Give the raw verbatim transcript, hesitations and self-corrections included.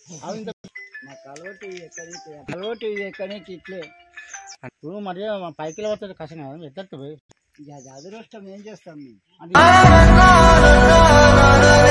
మాకు అలవాటు ఎక్కడికి అలవాటు ఎక్కడికి ఇట్లే ఇప్పుడు మరి పైకి వెళ్ళి కష్టం కదా ఎత్తు పోయి అదృష్టం ఏం చేస్తాం మేము